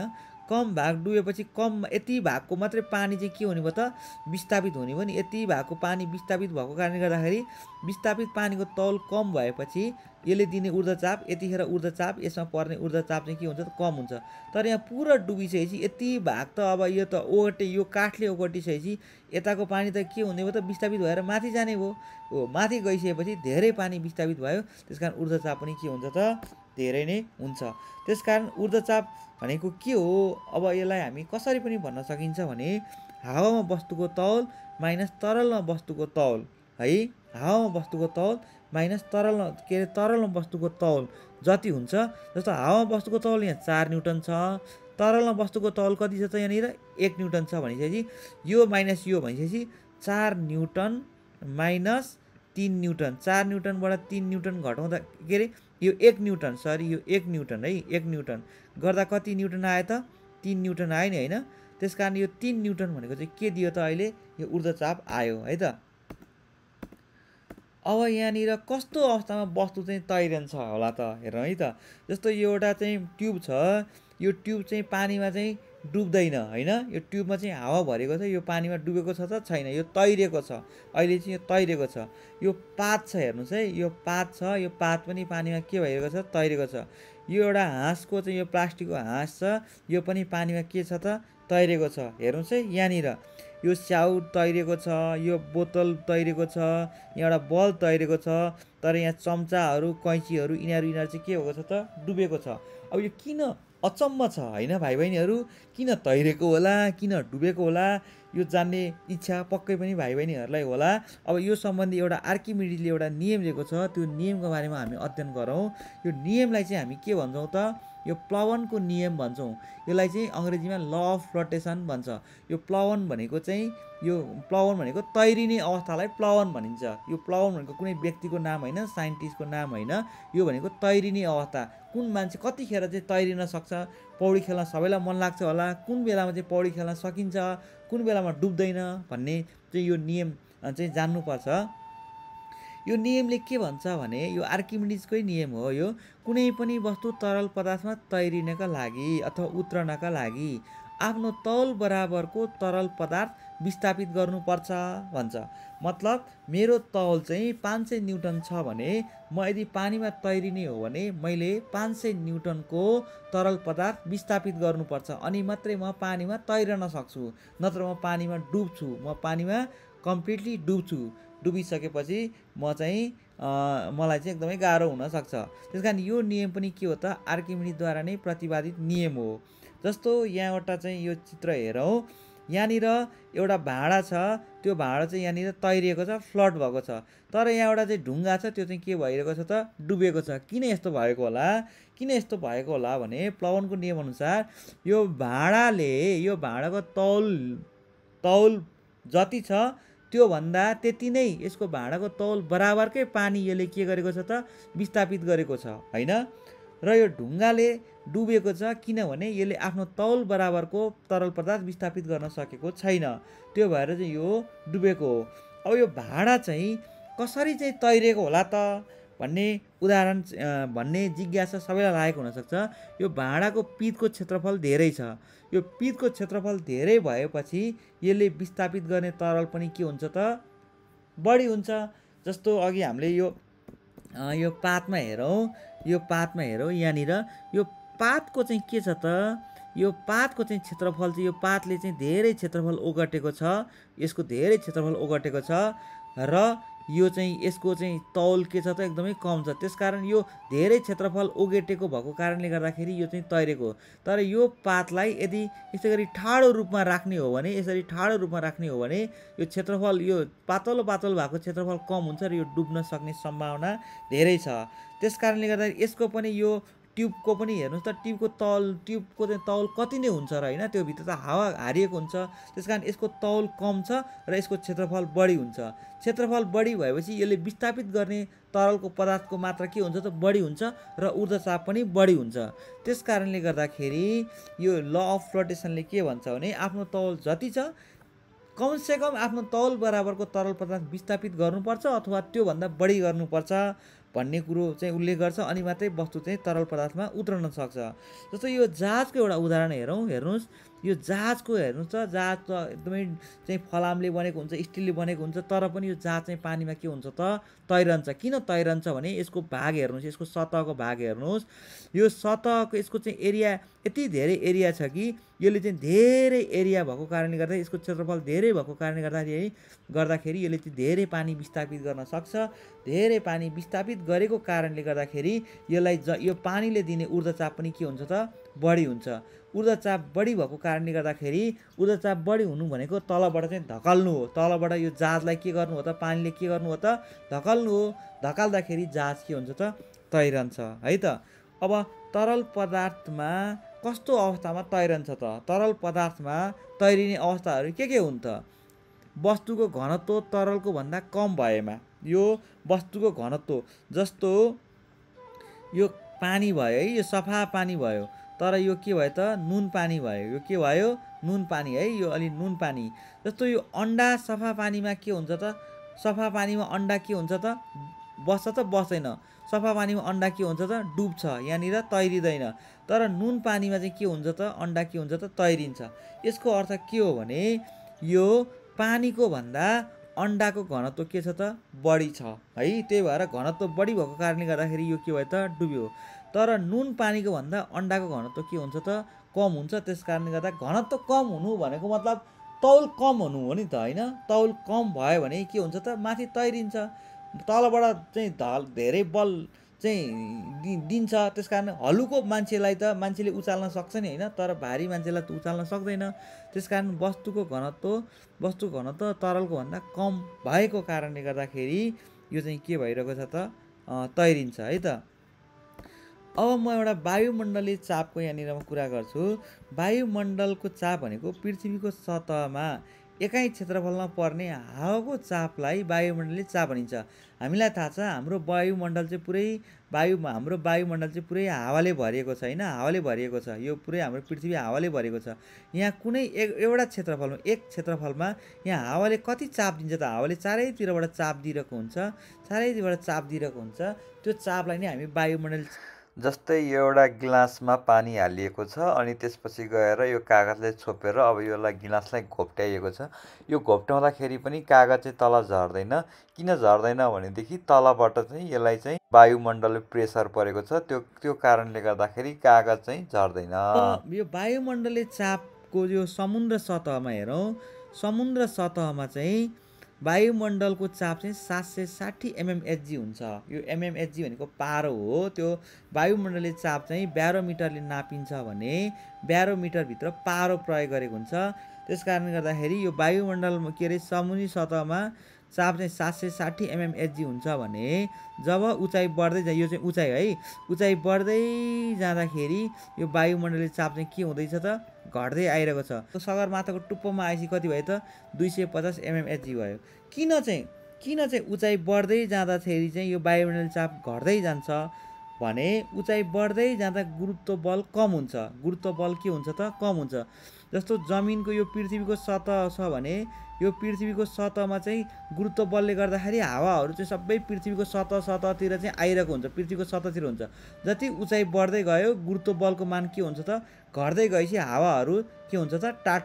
कम भाग डुबेपछि कम यति भागको मात्रै पानी चाहिँ के हुने भयो त विस्थापित हुने भयो नि। यति भागको पानी विस्थापित भएको कारणले गर्दाखेरि विस्थापित पानीको तौल कम भएपछि यसले दिने ऊर्ध्वचाप, यतिखेर ऊर्ध्वचाप यसमा पर्ने ऊर्ध्वचाप चाहिँ के हुन्छ त कम हुन्छ। तर यहाँ पुरा डुबिसकेपछि यति भाग त अब यो त यो काठले ओगटिसकेपछि यताको पानी त के हुने भयो त विस्थापित भएर माथि जाने भयो। हो, माथि गइसकेपछि धेरै पानी विस्थापित भयो, त्यसकारण ऊर्ध्वचाप पनि के हुन्छ त धेरै नै हुन्छ। त्यसकारण ऊर्ध्वचाप भनेको के हो? अब यसलाई हामी कसरी पनि भन्न सकिन्छ भने हावामा वस्तुको तौल माइनस तरलमा वस्तुको तौल है। हावामा वस्तुको तौल माइनस तरलमा वस्तुको तौल जति हुन्छ, जस्तो हावामा वस्तुको तौल यहाँ 4 न्युटन छ, तरलमा वस्तुको तौल कति छ त यहाँनिर 1 न्युटन छ भनिसकेपछि यो माइनस यो भनिसकेपछि 4 न्युटन माइनस 3 न्युटन, 4 न्युटनबाट 3 न्युटन घटाउँदा के अरे यो 1 न्युटन, सरी यो 1 न्युटन है, 1 न्युटन गर्दा कति न्युटन आयो त 3 न्युटन आयो नि होइन। त्यसकारण यो 3 न्युटन भनेको चाहिँ के दियो त अहिले यो ऊर्ध्वचाप आयो है त। अब यहाँनिर कस्तो अवस्थामा वस्तु चाहिँ तैरन्छ होला त हेरौँ है त। जस्तो यो एउटा चाहिँ ट्युब छ, यो ट्युब चाहिँ पानीमा चाहिँ डुब्दैन होइन, यो ट्युबमा चाहिँ हावा भरेको छ, यो पानीमा डुबेको छ त छैन, यो तैरेको छ, अहिले चाहिँ यो तैरेको छ। यो पात छ हेर्नुहोस् है, यो पात छ, यो पात पनि पानीमा के भइरहेको छ तैरेको छ। यो एउटा हाँसको चाहिँ यो प्लास्टिकको हाँस छ, यो पनि पानीमा के छ त तैरेको छ। हेर्नुहोस् है यहाँनिर यो स्याउ तैरेको छ, यो बोतल तैरेको छ, यहाँ एउटा बल्ब तैरेको छ, तर यहाँ चम्चाहरू कैँचीहरू यिनीहरू चाहिँ के भएको छ त डुबेको छ। अब यो किन अचम्म छ होइन भाइ बहिनीहरू, किन तैरेको होला किन डुबेको होला यो जान्ने इच्छा पक्कै पनि भाइ बहिनीहरूलाई होला। अब यो सम्बन्धी एउटा आर्किमिडीजले एउटा नियम दिएको छ, त्यो नियमको बारेमा हामी अध्ययन गरौँ। यो नियमलाई चाहिँ हामी के भन्छौँ त, यो प्लवनको नियम भन्छौँ। यसलाई चाहिँ अङ्ग्रेजीमा ल अफ फ्लोटेसन भन्छ। यो प्लवन भनेको चाहिँ यो प्लवन भनेको तैरिने अवस्थालाई प्लवन भनिन्छ। यो प्लवन भनेको कुनै व्यक्तिको नाम होइन, साइन्टिस्टको नाम होइन, यो भनेको तैरिने अवस्था। कुन मान्छे कतिखेर चाहिँ तैरिन सक्छ, पौडी खेल्न सबैलाई मन लाग्छ होला, कुन बेलामा चाहिँ पौडी खेल्न सकिन्छ, कुन बेलामा डुब्दैन भन्ने चाहिँ यो नियम चाहिँ जान्नुपर्छ। यो नियमले के भन्छ भने यो आर्किमिडीजकै नियम हो। यो कुनै पनि वस्तु तरल पदार्थमा तैरिनका लागि अथवा उत्रनका लागि आफ्नो तौल बराबरको तरल पदार्थ विस्थापित गर्नुपर्छ भन्छ। मतलब मेरो तौल चाहिँ 500 न्युटन छ भने म यदि पानीमा तैरिने हो भने मैले 500 न्युटनको तरल पदार्थ विस्थापित गर्नुपर्छ, अनि मात्रै म पानीमा तैरन सक्छु, नत्र म पानीमा डुब्छु, म पानीमा कम्प्लिटली डुब्छु। डुबिसकेपछि म चाहिँ मलाई चाहिँ एकदमै गाह्रो हुनसक्छ। त्यस कारण यो नियम पनि के हो त आर्किमिडीजद्वारा नै प्रतिपादित नियम हो। जस्तो यहाँ एउटा चाहिँ यो चित्र हेरौँ, यहाँनिर एउटा भाँडा छ, त्यो भाँडा चाहिँ यहाँनिर तैरिएको छ, फ्लड भएको छ, तर यहाँ एउटा चाहिँ ढुङ्गा छ, त्यो चाहिँ के भइरहेको छ त डुबेको छ। किन यस्तो भएको होला, किन यस्तो भएको होला भने प्लवनको नियम अनुसार यो भाँडाले यो भाँडाको तौल जति छ त्योभन्दा त्यति नै यसको भाँडाको तौल बराबरकै पानी यसले के गरेको छ त विस्थापित गरेको छ होइन। र यो ढुङ्गाले डुबेको छ किनभने यसले आफ्नो तौल बराबरको तरल पदार्थ विस्थापित गर्न सकेको छैन, त्यो भएर चाहिँ यो डुबेको हो। अब यो भाँडा चाहिँ कसरी चाहिँ तैरेको होला त भन्ने उदाहरण भन्ने जिज्ञासा सबैलाई लागेको हुनसक्छ। यो भाँडाको पिठको क्षेत्रफल धेरै छ, यो पिठको क्षेत्रफल धेरै भएपछि यसले विस्थापित गर्ने तरल पनि के हुन्छ त बढी हुन्छ। जस्तो अघि हामीले यो पातमा हेरौँ, यो पातमा हेरौँ, यहाँनिर यो पातको चाहिँ के छ त, यो पातको चाहिँ क्षेत्रफल चाहिँ यो पातले चाहिँ धेरै क्षेत्रफल ओगटेको छ, यसको धेरै क्षेत्रफल ओगटेको छ, र यो चाहिँ यसको चाहिँ तौल के छ त एकदमै कम छ। त्यसकारण यो धेरै क्षेत्रफल ओगटेको भएको कारणले गर्दाखेरि यो चाहिँ तैरेको। तर यो पातलाई यदि यसै गरी ठाडो रूपमा राख्ने हो भने, यसरी ठाडो रूपमा राख्ने हो भने यो क्षेत्रफल यो पातलो पातलो भएको क्षेत्रफल कम हुन्छ र यो डुब्न सक्ने सम्भावना धेरै छ। त्यसकारणले गर्दाखेरि यसको पनि यो ट्युबको पनि हेर्नुहोस् त, ट्युबको चाहिँ तौल कति नै हुन्छ र होइन, त्यो भित्र त हावा हारिएको हुन्छ। त्यसकारण यसको तौल कम छ र यसको क्षेत्रफल बढी हुन्छ। क्षेत्रफल बढी भएपछि यसले विस्थापित गर्ने तरलको पदार्थको मात्रा के हुन्छ त बढी हुन्छ र ऊर्ध्वचाप पनि बढी हुन्छ। त्यस कारणले गर्दाखेरि यो ल अफ फ्लोटेसनले के भन्छ भने आफ्नो तौल जति छ कमसेकम आफ्नो तौल बराबरको तरल पदार्थ विस्थापित गर्नुपर्छ अथवा त्योभन्दा बढी गर्नुपर्छ। भन्ने कुरो चाहिँ उल्लेख गर्छ अनि मात्रै वस्तु चाहिँ तरल पदार्थमा उत्रन सक्छ। जस्तो यो जहाजको एउटा उदाहरण हेर्नुहोस्, यो जहाजको हेर्नुहोस् त, जहाज त एकदमै चाहिँ फलामले बनेको हुन्छ, स्टिलले बनेको हुन्छ, तर पनि यो जहाज चाहिँ पानीमा के हुन्छ त, तैरन्छ। किन तैरन्छ भने यसको भाग हेर्नुहोस्, यसको सतहको भाग हेर्नुहोस्, यो सतहको यसको चाहिँ एरिया यति धेरै एरिया छ कि यसले चाहिँ धेरै एरिया भएको कारणले गर्दा, यसको क्षेत्रफल धेरै भएको कारणले गर्दाखेरि यसले चाहिँ धेरै पानी विस्थापित गर्न सक्छ। धेरै पानी विस्थापित गरेको कारणले गर्दाखेरि यसलाई यो पानीले दिने ऊर्ध्वचाप पनि के हुन्छ त, बढी हुन्छ। ऊर्ध्वचाप बढी भएको कारणले गर्दाखेरि, ऊर्ध्वचाप बढी हुनु भनेको तलबाट चाहिँ धकाल्नु हो। तलबाट यो जहाजलाई के गर्नु हो त, पानीले के गर्नु हो त, धकाल्नु हो। धकाल्दाखेरि जहाज के हुन्छ त, तैरन्छ है त। अब तरल पदार्थमा कस्तो अवस्थामा तैरन्छ त? तरल पदार्थमा तैरिने अवस्थाहरू के हुन् त? वस्तुको घनत्व तरलको भन्दा कम भएमा, यो वस्तुको घनत्व, जस्तो यो पानी भयो है, यो सफा पानी भयो, तर यो के भयो त, नुन पानी भयो। यो के भयो, नुन पानी है, यो अलि नुन पानी। जस्तो यो अन्डा सफा पानीमा के हुन्छ त, सफा पानीमा अन्डा के हुन्छ त, बस्छ त बस्दैन। सफा पानीमा अन्डा के हुन्छ त, डुब्छ, यहाँनिर तैरिँदैन। तर नुन पानीमा चाहिँ के हुन्छ त, अन्डा के हुन्छ त, तैरिन्छ। यसको अर्थ के हो भने यो पानीको भन्दा अन्डाको घनत्व के छ त, बढी छ है। त्यही भएर घनत्व बढी भएको कारणले गर्दाखेरि यो के भयो त, डुब्यो। तर नुन पानीको भन्दा अन्डाको घनत्व के हुन्छ त, कम हुन्छ। त्यस कारणले गर्दा घनत्व कम हुनु भनेको मतलब तौल कम हुनु हो नि त, होइन? तौल कम भयो भने के हुन्छ त, माथि तैरिन्छ। तलबाट चाहिँ धेरै बल चाहिँ दिन्छ। त्यस कारण हलुको मान्छेलाई त मान्छेले उचाल्न सक्छ नि, होइन? तर भारी मान्छेलाई त उचाल्न सक्दैन। त्यस कारण वस्तुको घनत्व तरलको भन्दा कम भएको कारणले गर्दाखेरि यो चाहिँ के भइरहेको छ त, तैरिन्छ है त। अब म एउटा वायुमण्डलीय चापको यहाँनिर म कुरा गर्छु। वायुमण्डलको चाप भनेको पृथ्वीको सतहमा एकाइ क्षेत्रफलमा पर्ने हावाको चापलाई वायुमण्डलीय चाप भनिन्छ। हामीलाई थाहा छ हाम्रो वायुमण्डल चाहिँ पुरै हावाले भरिएको छ, होइन? हावाले भरिएको छ। यो पुरै हाम्रो पृथ्वी हावाले भरिएको छ। यहाँ कुनै एउटा क्षेत्रफलमा यहाँ हावाले कति चाप दिन्छ त? हावाले चारैतिरबाट चाप दिइरहेको हुन्छ। त्यो चापलाई नै हामी वायुमण्डल, जस्तै यो एउटा गिलासमा पानी हालिएको छ अनि त्यसपछि गएर यो कागजले छोपेर अब यसलाई गिलासलाई घोप्ट्याइएको छ। यो घोप्ट्याउँदाखेरि पनि कागज चाहिँ तल झर्दैन। किन झर्दैन भनेदेखि तलबाट चाहिँ यसलाई चाहिँ वायुमण्डल प्रेसर परेको छ, त्यो कारणले गर्दाखेरि कागज चाहिँ झर्दैन। यो वायुमण्डलीय चापको यो समुद्र सतहमा हेरौँ, समुद्र सतहमा चाहिँ वायुमण्डलको चाप चाहिँ 760 mmHg हुन्छ। यो mmHg भनेको पारो हो। त्यो वायुमण्डलीय चाप चाहिँ ब्यारोमिटरले नापिन्छ भने ब्यारोमिटरभित्र पारो प्रयोग गरेको हुन्छ। त्यस कारणले गर्दाखेरि यो वायुमण्डलमा समुद्री सतहमा चाप चाहिँ 760 mmHg हुन्छ भने जब उचाइ बढ्दै जान्छ, यो चाहिँ उचाइ है, उचाइ बढ्दै जाँदाखेरि यो वायुमण्डलीय चाप चाहिँ के हुँदैछ त, घट्दै आइरहेको छ। सगरमाथाको टुप्पोमा आएपछि कति भयो त, 250 mmHg भयो। किन चाहिँ उचाइ बढ्दै जाँदाखेरि चाहिँ यो वायुमण्डलीय चाप घट्दै जान्छ भने उचाइ बढ्दै जाँदा गुरुत्व बल कम हुन्छ। गुरुत्व बल के हुन्छ त, कम हुन्छ। जस्तो जमिनको यो पृथ्वीको सतह छ भने यो पृथ्वीको सतहमा चाहिँ गुरुत्व बलले गर्दाखेरि हावाहरू चाहिँ सबै पृथ्वीको सतहतिर चाहिँ आइरहेको हुन्छ, पृथ्वीको सतहतिर हुन्छ। जति उचाइ बढ्दै गयो गुरुत्व बलको मान के हुन्छ त, घट्दै गएपछि हावाहरू के हुन्छ त,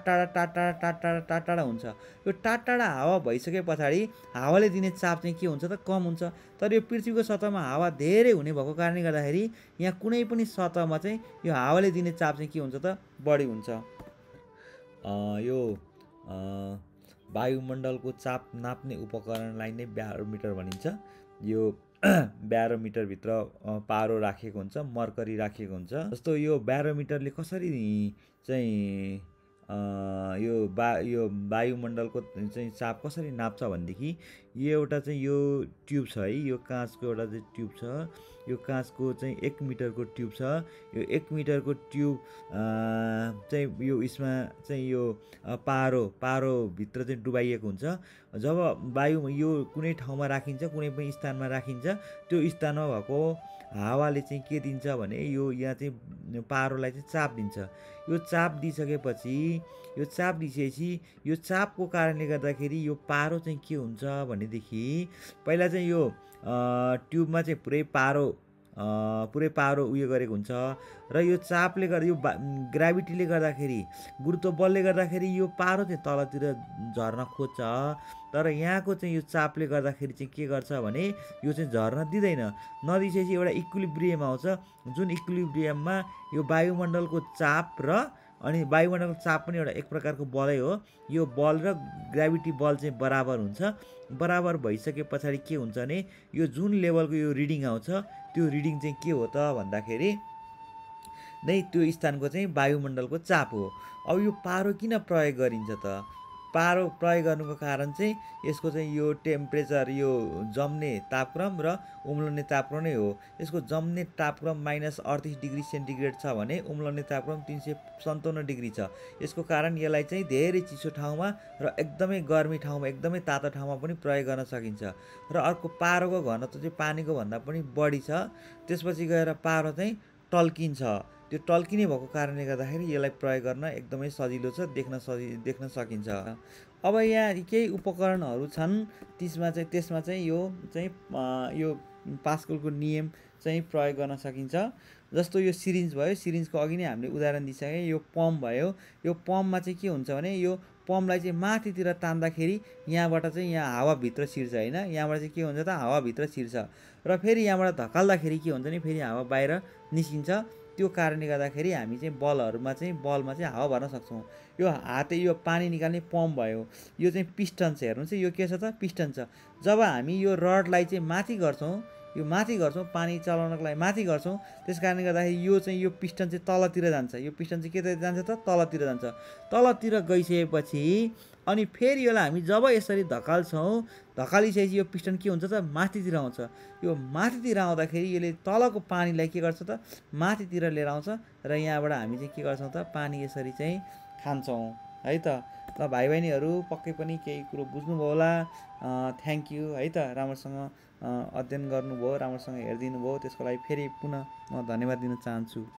टाढा हुन्छ। यो टाढा हावा भइसके पछाडि हावाले दिने चाप चाहिँ के हुन्छ त, कम हुन्छ। तर यो पृथ्वीको सतहमा हावा धेरै हुने भएको कारणले गर्दाखेरि यहाँ कुनै पनि सतहमा चाहिँ यो हावाले दिने चाप चाहिँ के हुन्छ त, बढी हुन्छ। यो वायुमण्डलको चाप नाप्ने उपकरणलाई नै ब्यारोमिटर भनिन्छ। यो ब्यारोमिटरभित्र पारो राखेको हुन्छ, मर्करी राखेको हुन्छ। जस्तो यो ब्यारोमिटरले कसरी चाहिँ यो वायुमण्डलको चाहिँ चाप कसरी नाप्छ भनेदेखि यो एउटा चाहिँ यो ट्युब छ है, यो काँचको एउटा चाहिँ ट्युब छ। यो काँचको चाहिँ 1 मिटरको ट्युब छ। यो 1 मिटरको ट्युब चाहिँ यो यसमा चाहिँ यो पारोभित्र चाहिँ डुबाइएको हुन्छ। जब वायु यो कुनै ठाउँमा राखिन्छ, कुनै पनि स्थानमा राखिन्छ, त्यो स्थानमा भएको हावाले चाहिँ के दिन्छ भने यो यहाँ चाहिँ पारोलाई चाहिँ चाप दिन्छ। यो चाप दिइसकेपछि यो चाप दिइसकेपछि यो चापको कारणले गर्दाखेरि यो पारो चाहिँ के हुन्छ भनेदेखि पहिला चाहिँ यो ट्युबमा चाहिँ पुरै पारो उयो गरेको हुन्छ र यो चापले गर्दा यो ग्राभिटीले गर्दाखेरि गुरुत्व बलले गर्दाखेरि यो पारो चाहिँ तलतिर झर्न खोज्छ। तर यहाँको चाहिँ यो चापले गर्दाखेरि चाहिँ के गर्छ भने यो चाहिँ झर्न दिँदैन। नदिइसकेपछि एउटा इक्विलिब्रियम आउँछ, जुन इक्विलिब्रियममा यो वायुमण्डलको चाप र अनि वायुमण्डलको चाप पनि एउटा एक प्रकारको बलै हो। यो बल र ग्राभिटी बल चाहिँ बराबर हुन्छ। बराबर भइसके पछाडि के हुन्छ भने यो जुन लेभलको यो रिडिङ आउँछ त्यो रिडिङ चाहिँ के हो त भन्दाखेरि नै त्यो स्थानको चाहिँ वायुमण्डलको चाप हो। अब यो पारो किन प्रयोग गरिन्छ त? पारो प्रयोग गर्नुको कारण चाहिँ यसको चाहिँ यो टेम्परेचर, यो जम्ने तापक्रम र उम्लने तापक्रम नै हो। यसको जम्ने तापक्रम -38 डिग्री सेन्टिग्रेड छ भने उम्लने तापक्रम 357 डिग्री छ। यसको कारण यसलाई चाहिँ धेरै चिसो ठाउँमा र एकदमै गर्मी ठाउँमा, एकदमै तातो ठाउँमा पनि प्रयोग गर्न सकिन्छ। र अर्को पारोको घनत्व चाहिँ पानीको भन्दा पनि बढी छ। त्यसपछि गएर पारो चाहिँ टल्किन्छ। त्यो टल्किने भएको कारणले गर्दाखेरि यसलाई प्रयोग गर्न एकदमै सजिलो छ, देख्न सकिन्छ। अब यहाँ केही उपकरणहरू छन्, त्यसमा चाहिँ यो पास्कलको नियम चाहिँ प्रयोग गर्न सकिन्छ। जस्तो यो सिरिन्ज भयो, सिरिन्जको अघि नै हामीले उदाहरण दिइसकेँ। यो पम्प भयो, यो पम्पमा चाहिँ के हुन्छ भने यो पम्पलाई चाहिँ माथितिर तान्दाखेरि यहाँबाट चाहिँ यहाँ हावाभित्र छिर्छ होइन। यहाँबाट चाहिँ के हुन्छ त हावाभित्र छिर्छ र फेरि यहाँबाट धकाल्दाखेरि के हुन्छ भने फेरि हावा बाहिर निस्किन्छ। त्यो कारणले गर्दाखेरि हामी चाहिँ बलमा चाहिँ हावा भर्न सक्छौँ। यो हाते यो पानी निकाल्ने पम्प भयो, यो चाहिँ पिस्टन छ। हेर्नुहोस् यो के छ त पिस्टन छ। जब हामी यो रडलाई चाहिँ माथि गर्छौँ पानी चलाउनको लागि माथि गर्छौँ, त्यस कारणले गर्दाखेरि यो पिस्टन चाहिँ तलतिर जान्छ। यो पिस्टन चाहिँ केतिर जान्छ त तलतिर जान्छ। तलतिर गइसकेपछि अनि फेरि यसलाई हामी जब यसरी धकालिसकेपछि यो पिस्टन के हुन्छ त माथितिर आउँछ। यो माथितिर आउँदाखेरि यसले तलको पानीलाई के गर्छ त माथितिर लिएर आउँछ र यहाँबाट हामी चाहिँ के गर्छौँ त पानी यसरी चाहिँ खान्छौँ है त। ल भाइ बहिनीहरू पक्कै पनि केही कुरो बुझ्नुभयो होला। थ्याङ्क यू है त। राम्रोसँग अध्ययन गर्नुभयो, राम्रोसँग हेरिदिनु भयो, त्यसको लागि फेरि पुनः म धन्यवाद दिन चाहन्छु।